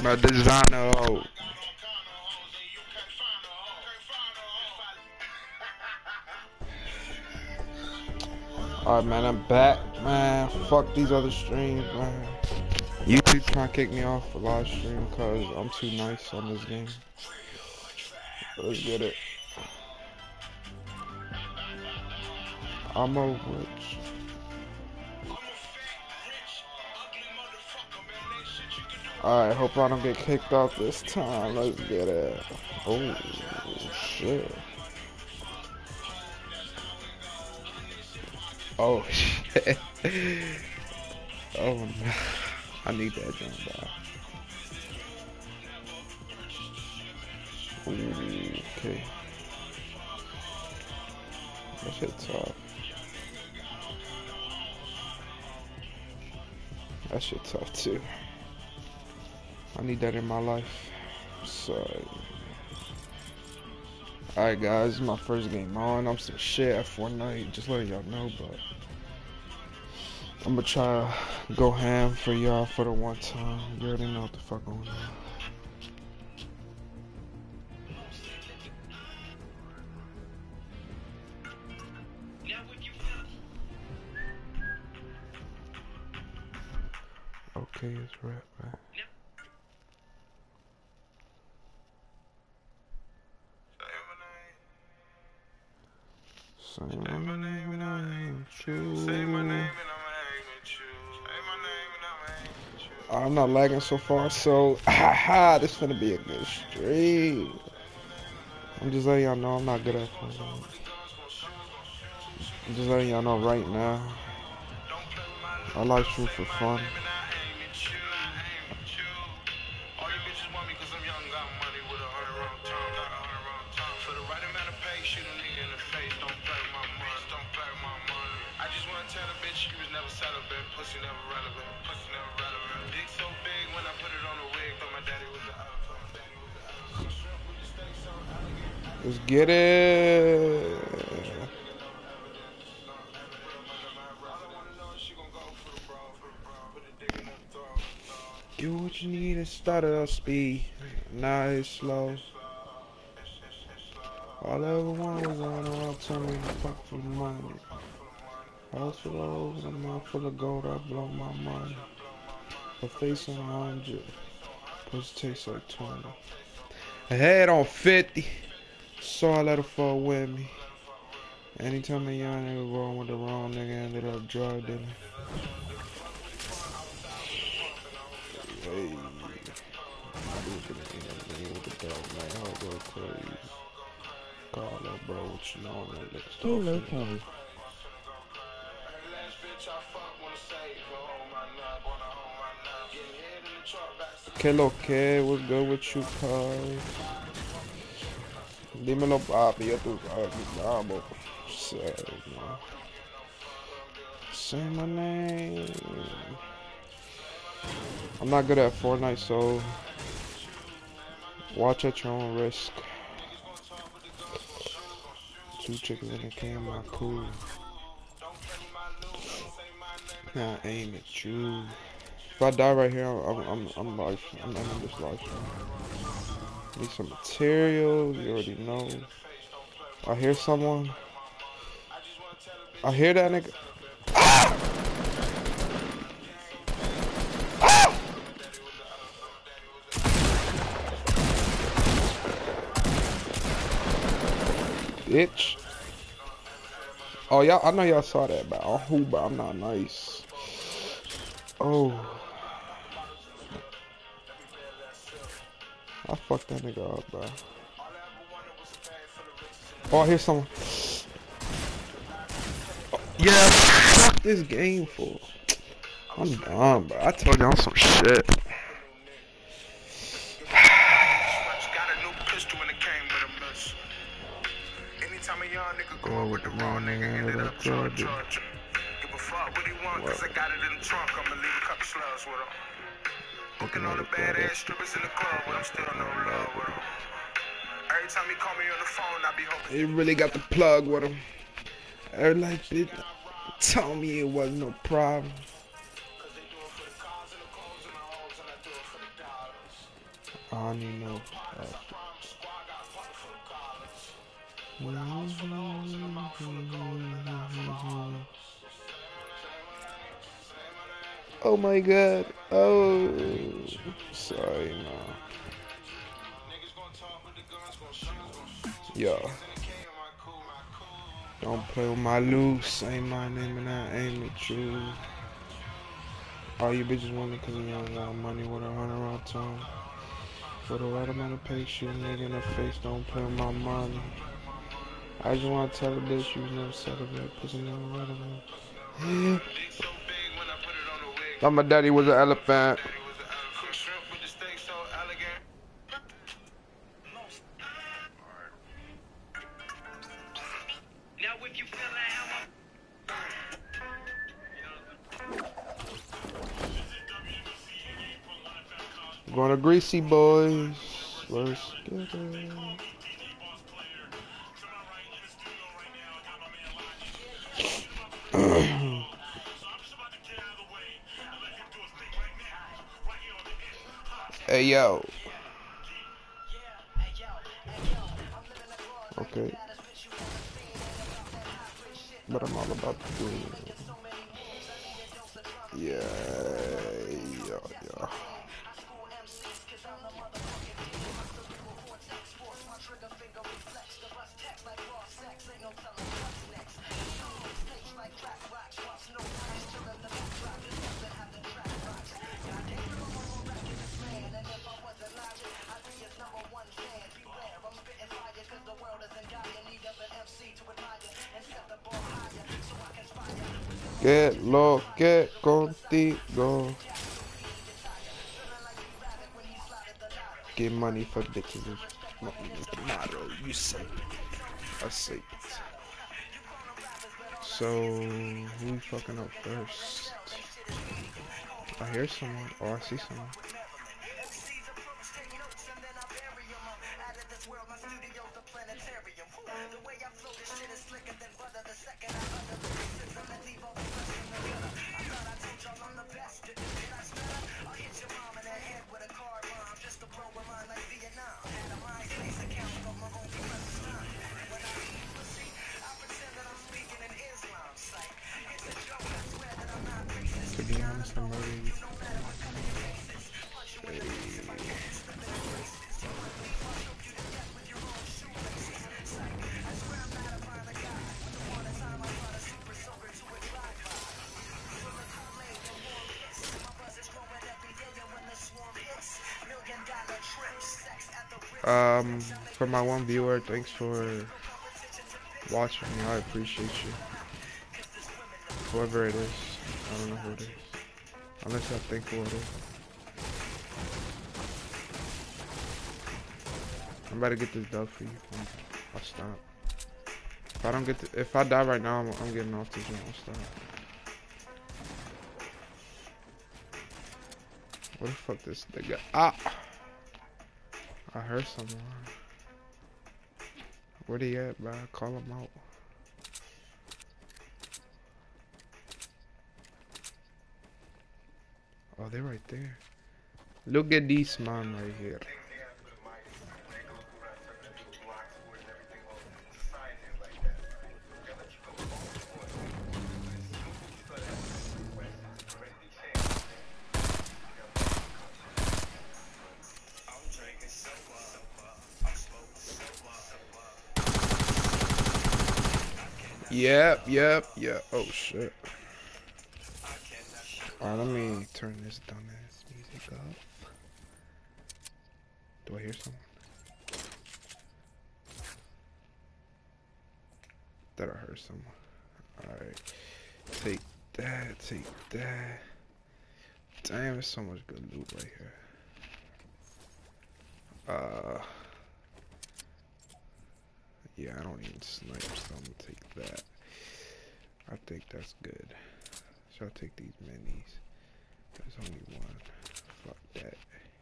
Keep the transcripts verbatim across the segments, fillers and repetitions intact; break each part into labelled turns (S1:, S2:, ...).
S1: My designer. Oh. Alright, man, I'm back, man. Fuck these other streams, man. YouTube trying to kick me off a live stream because I'm too nice on this game. Let's get it. I'm a witch. Alright, hope I don't get kicked off this time. Let's get it. Oh, shit. Oh, shit. Oh, no. I need that jump back. Ooh, okay. That shit tough. That shit tough too. I need that in my life. So, alright guys, this is my first game on. I'm some shit at Fortnite, just letting y'all know, but I'm gonna try to go ham for y'all for the one time. You already know what the fuck going on. Okay, it's rap, man. Say my name and I ain't true. Say my name and I'm with you. Say my name and I'm with you. I'm not lagging so far, so haha, this finna be a good stream. I'm just letting y'all know I'm not good at Fortnite. I'm just letting y'all know right now. I like stream for fun. Let's get it. Get what you need and start it up speed. Now it's slow. All I ever wanted was on a rock, tell me to fuck for money. House full of hoes and a mouth full of gold, I blow my money. Her face on a hundred, pussy taste like twenty. Her head on fifty, so I let her fall with me. Anytime a young nigga going with the wrong nigga, ended up drug dealing. Hey, call up, bro, what you know, man.
S2: Hello, Kelly.
S1: Hello, okay, what's good with you, cuz? Dímelo, papi, yo tú sabes, vamos. Say, man. Say my name. I'm not good at Fortnite, so watch at your own risk. Two chickens in the can, my cool. Now aim at you. If I die right here, I'm I'm I'm life. I'm ending this life. Need some materials. You already know. I hear someone. I hear that nigga. Ah! Ah! Bitch. Oh, y'all, I know y'all saw that, but I'm who, but I'm not nice. Oh. I fucked that nigga up, bro. Oh, I hear someone. Oh, yeah, fuck this game for. I'm dumb, bro. I told y'all some shit. Going with the wrong nigga, ended up Georgia. Give a fuck what he want, cause I got it in the trunk. I'ma leave a couple slugs with him. Booking all the badass strippers in the club, but I'm still no love with him. Every time he call me on the phone, I be hoping. He really got the plug with him. Every like bitch told me it wasn't no problem. I need no. Oh my god. Oh. Sorry, man. Yo. Don't play with my loose. Ain't my name and I aim at you. All you bitches want me cause you don't want money with a hundred round tongue. For the right amount of pay, shoot a nigga in the face, don't play with my money. I just wanna tell a bitch you was never celebrate, pussy never relevant. Thought my daddy was an elephant. Going to Greasy Boys. Let's get it. Hey yo. Okay. But I'm all about to do it. Yeah, yeah, yeah. Get low, get contigo. Get money for bitches. No, it's the motto. You say it. I say it. So, who we fucking up first? I hear someone. Oh, I see someone. To be honest, I'm ready. Um, for my one viewer, thanks for watching me. I appreciate you. Whoever it is, I don't know who it is. Unless I think who it is. I'm about to get this dub for you. I'll stop. If I don't get, to, if I die right now, I'm, I'm getting off this one. I'll stop. What the fuck this nigga? Ah! I heard someone. Where they at, bro? Call him out. Oh, they're right there. Look at this man right here. Yep, yep, yep. Oh shit. Alright, let me turn this dumbass music up. Do I hear someone? That I heard someone. Alright. Take that, take that. Damn, there's so much good loot right here. Uh Yeah, I don't even snipe, so I'm gonna take that. I think that's good. So I'll take these minis. There's only one. Fuck that.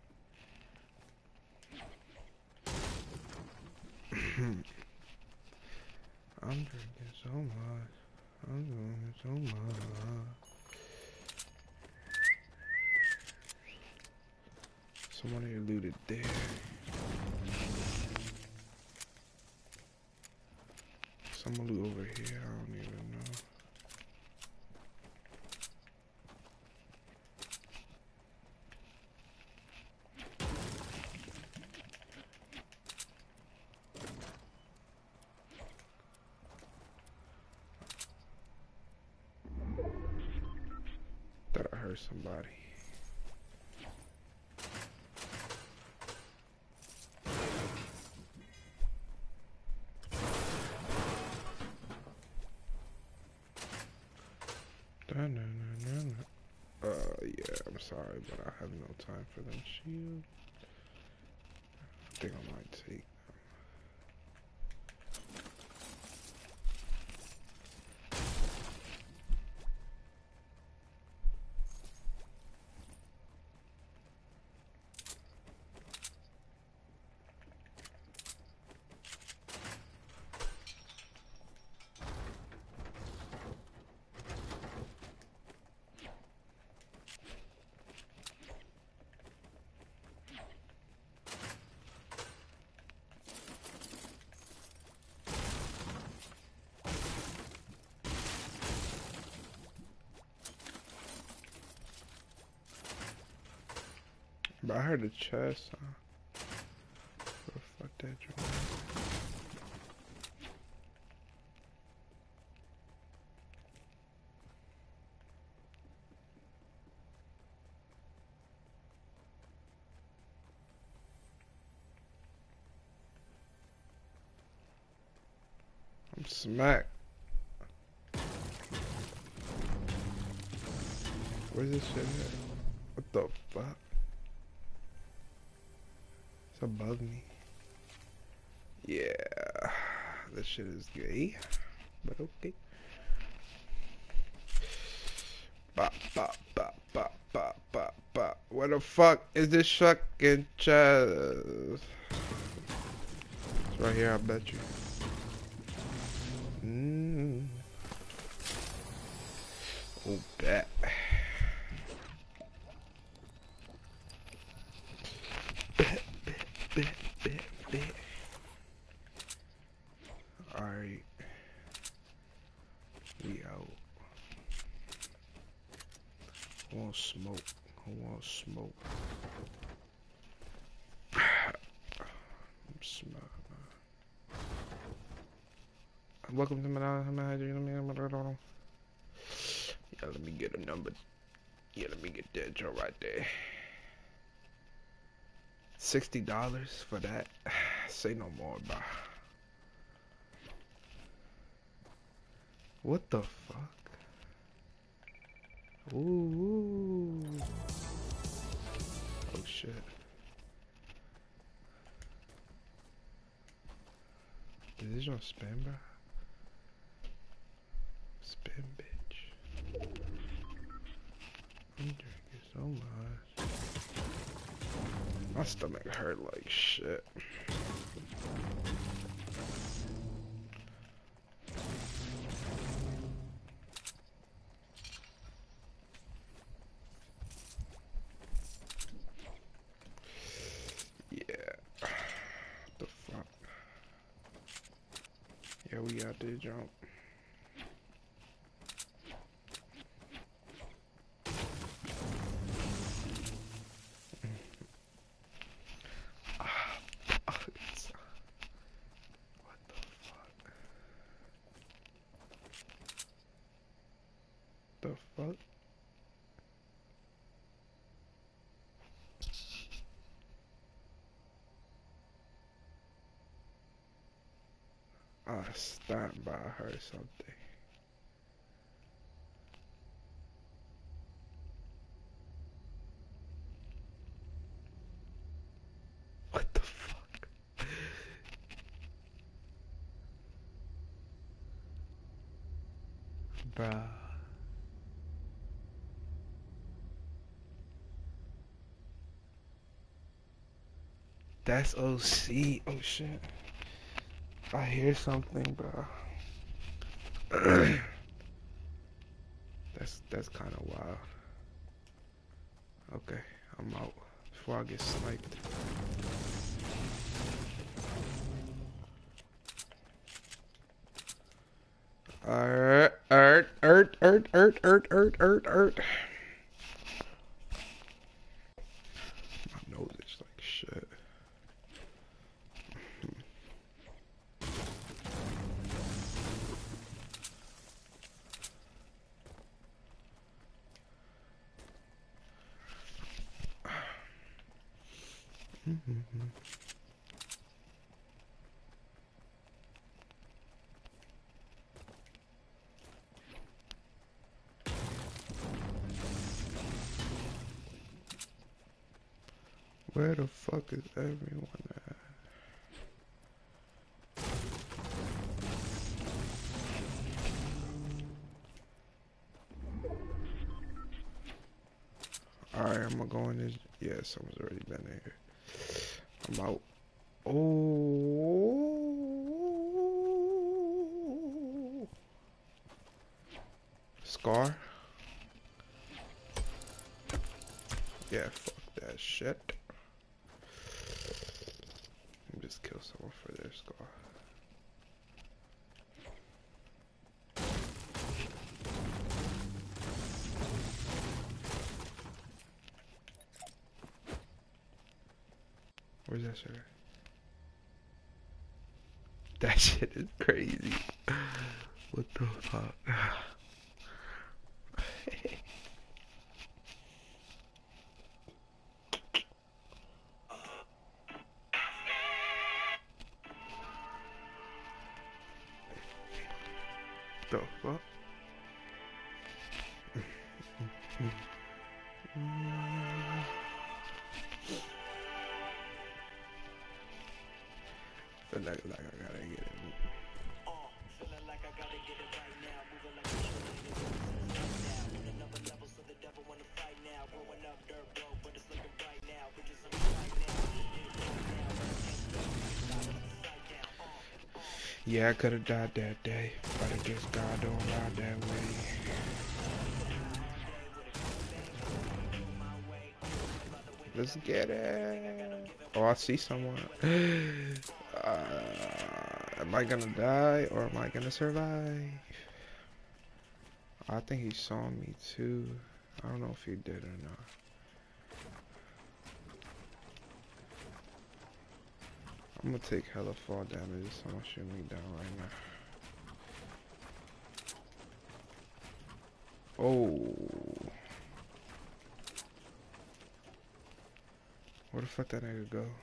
S1: I'm drinking so much. I'm drinking so much. Someone here looted there. Someone loot over here, I don't even know. Thought I heard somebody. Dun, dun, dun, dun, dun. Uh, yeah, I'm sorry, but I have no time for them shields. I think I might take. But I heard a chest, huh? Where the fuck that joint? I'm smacked. Where's this shit at? What the fuck? It's above me. Yeah, this shit is gay, but okay. Bop, bop, bop, bop, bop, bop, bop. Where the fuck is this fucking chest? It's right here, I bet you. Mm. Oh, bet. Bet, bet, bet, bet, bet. Alright. We out. Who wants smoke? Who wants smoke? I'm smart. Welcome to my Yeah, let me get a number. Yeah, let me get that joint right there. Sixty dollars for that. Say no more, bro. What the fuck? Ooh, ooh. Oh shit. Is this your spam, bro? Spam, bitch. I'm drinking so much. My stomach hurt like shit. Yeah, we got to jump. What the fuck? The fuck? I stand by her something. What the fuck? Bruh. That's O C. Oh shit. I hear something, bro. that's that's kind of wild. Okay, I'm out. before I get sniped. Ert, ert, ert, ert, ert, ert, ert, ert, ert. My nose is like shit. Where the fuck is everyone at? Alright, I'm gonna go in this. Yeah, someone's already been in here. I'm out. Oh. Scar? Yeah, fuck that shit. Let me just kill someone for their Scar. Where's that shit? That shit is crazy. What the fuck? The fuck? Feel like, like I gotta get it. Feeling like I gotta get it right now. Moving like a another level, so the devil wanna fight now. Growing up dirt broke, but it's looking bright now. Bitches on the fight now. Yeah, I could have died that day, but I guess God don't ride that way. Let's get it. Oh, I see someone. Uh, am I gonna die or am I gonna survive? I think he saw me too. I don't know if he did or not. I'm gonna take hella fall damage if someone shoot me down right now. Oh. Where the fuck that nigga go?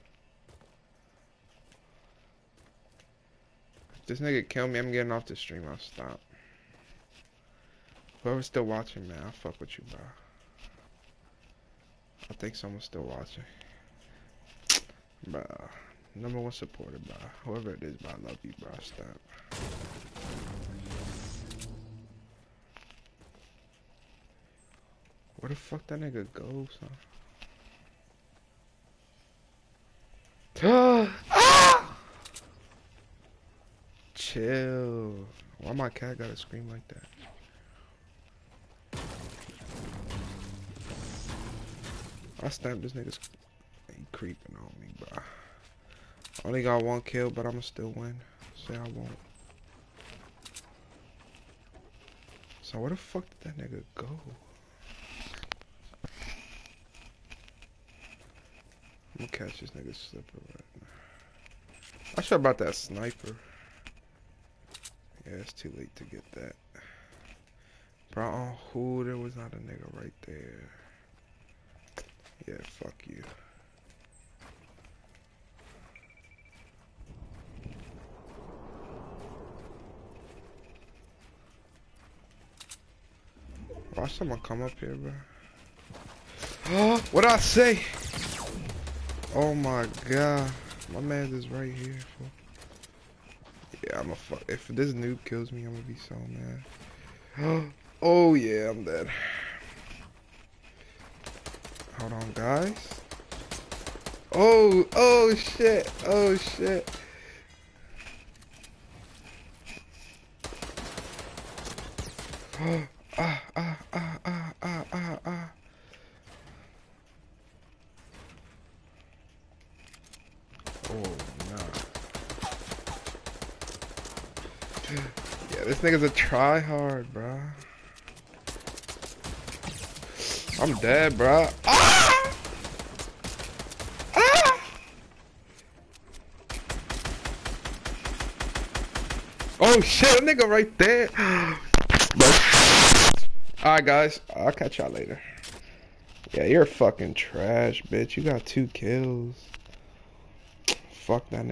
S1: If this nigga kill me, I'm getting off the stream. I'll stop. Whoever's still watching, man, I'll fuck with you, bro. I think someone's still watching. Bro. Number one supporter, bro. Whoever it is, bro, I love you, bro. Stop. Where the fuck that nigga go, son? Ah! Chill. Why my cat gotta scream like that? I stamped this nigga's. He creeping on me, bro. Only got one kill, but I'ma still win. Say I won't. So where the fuck did that nigga go? I'm gonna catch this nigga slipper right now. I should have brought that sniper. Yeah, it's too late to get that. Bro, oh, who? There was not a nigga right there. Yeah, fuck you. Watch someone come up here, bro. Oh, what'd I say? Oh my god. My man is right here. Fool. Yeah, I'm a fuck. If this noob kills me, I'm gonna be so mad. Oh yeah, I'm dead. Hold on, guys. Oh, oh shit. Oh shit. Ah, ah, ah, ah, ah, ah, ah. Oh, nah. Yeah, this nigga's a tryhard, bro. I'm dead, bro. Ah! Ah! Oh shit, a nigga right there. Alright, guys. I'll catch y'all later. Yeah, you're fucking trash, bitch. You got two kills. Fuck that nigga.